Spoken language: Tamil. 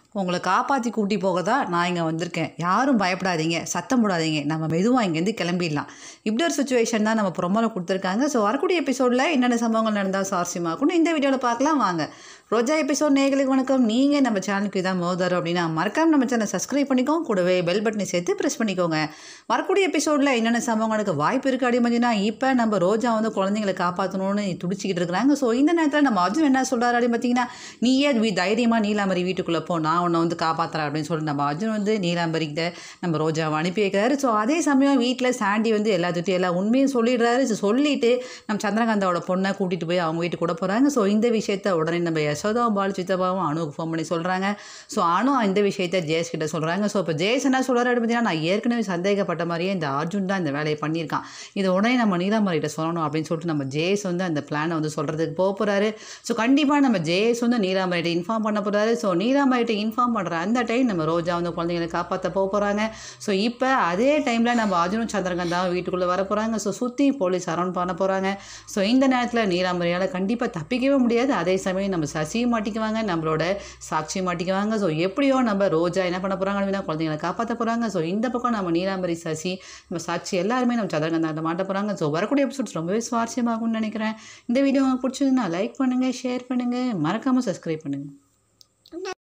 உங்களை காப்பாற்றி கூட்டி போக தான் நான் இங்கே வந்திருக்கேன். யாரும் பயப்படாதீங்க, சத்தம் போடாதீங்க, நம்ம மெதுவாக இங்கேருந்து கிளம்பிடலாம். இப்படி ஒரு சுச்சுவேஷன் தான் நம்ம ப்ரொமோவில் கொடுத்துருக்காங்க. ஸோ வரக்கூடிய எபிசோடில் என்னென்ன சம்பவங்கள் நடந்தால் சுவாரஸ்யமாக இருக்கும்னு இந்த வீடியோவில் பார்க்கலாம் வாங்க. ரோஜா எபிசோட் நேயர்களுக்கு வணக்கம். நீங்கள் நம்ம சேனலுக்கு இதான் மோதர் அப்படின்னா மறக்காம நம்ம சேனலை சப்ஸ்கிரைப் பண்ணிக்கோங்க, கூடவே பெல் பட்டனை சேர்த்து ப்ரெஸ் பண்ணிக்கோங்க. வரக்கூடிய எபிசோடில் என்னென்ன சம்பவங்களுக்கு வாய்ப்பு இருக்குது அப்படின்னு பார்த்தீங்கன்னா, இப்போ நம்ம ரோஜா வந்து குழந்தைங்களை காப்பாற்றணும்னு துடிச்சிக்கிட்டு இருக்கிறாங்க. ஸோ இந்த நேரத்தில் நம்ம அர்ஜுன் என்ன சொல்கிறாரு அப்படின்னு பார்த்தீங்கன்னா, நீயே தைரியமாக நீலாம்பரி வீட்டுக்குள்ளே போ, நான் உன்னை வந்து காப்பாற்றுறேன் அப்படின்னு சொல்லிட்டு நம்ம அர்ஜுன் வந்து நீலாம்பரிக்கிட்ட நம்ம ரோஜாவை அனுப்பி வைக்கிறாரு. ஸோ அதே சமயம் வீட்டில் சாண்டி வந்து எல்லாத்துட்டையும் எல்லா உண்மையும் சொல்லிடுறாரு. சொல்லிவிட்டு நம்ம சந்திரகாந்தாவோட பொண்ணை கூட்டிகிட்டு போய் அவங்க வீட்டுக்கு கூட போகிறாங்க. ஸோ இந்த விஷயத்த உடனே நம்ம யசோதாவும் பால் சித்தப்பாவும் அணுவுக்கு ஃபோன் பண்ணி சொல்கிறாங்க. ஸோ அணு இந்த விஷயத்த ஜெயஸ் கிட்ட சொல்கிறாங்க. ஸோ இப்போ ஜெயஸ் என்ன சொல்கிறாரு பார்த்தீங்கன்னா, நான் ஏற்கனவே சந்தேகப்பட்ட மாதிரியே இந்த அர்ஜுன் தான் இந்த வேலையை பண்ணியிருக்கான், இது உடனே நம்ம நீலாம்பரிகிட்ட சொல்லணும் அப்படின்னு சொல்லிட்டு நம்ம ஜெயஸ் வந்து அந்த பிளானை வந்து சொல்கிறதுக்கு போக போகிறாரு. ஸோ கண்டிப்பாக நம்ம ஜெயஸ் வந்து நீலாம்பரிகிட்ட இன்ஃபார்ம் பண்ண போகிறாரு. ஸோ நீலாம்பரிகிட்ட இன்ஃபார்ம் பண்ணுற அந்த டைம் நம்ம ரோஜா வந்து குழந்தைங்களை காப்பாற்ற போக போகிறாங்க. ஸோ இப்போ அதே டைமில் நம்ம அர்ஜுனும் சந்திரகாந்தாவும் வீட்டுக்குள்ளே வர போகிறாங்க. ஸோ சுற்றி போலீஸ் அரௌண்ட் பண்ண போகிறாங்க. ஸோ இந்த நேரத்தில் நீலாம்பரியால் கண்டிப்பாக தப்பிக்கவே முடியாது. அதே சமயம் நம்ம சசியும் மாட்டிக்குவாங்க, நம்மளோட சாட்சியும் மாட்டிக்குவாங்க. ஸோ எப்படியோ நம்ம ரோஜா என்ன பண்ண போகிறாங்க அப்படின்னா குழந்தைங்களை காப்பாற்ற போகிறாங்க. ஸோ இந்த பக்கம் நம்ம நீலாம்பரி, சசி, நம்ம சாட்சி எல்லாருமே நம்ம சந்திரகாந்தாட்ட மாட்ட போகிறாங்க. ஸோ வரக்கூடிய எபிசோட்ஸ் ரொம்பவே சுவாரஸ்யமாகும்னு நினைக்கிறேன். இந்த வீடியோ உங்களுக்கு பிடிச்சதுன்னா லைக் பண்ணுங்கள், ஷேர் பண்ணுங்கள், மறக்காமல் சப்ஸ்கிரைப் பண்ணுங்கள்.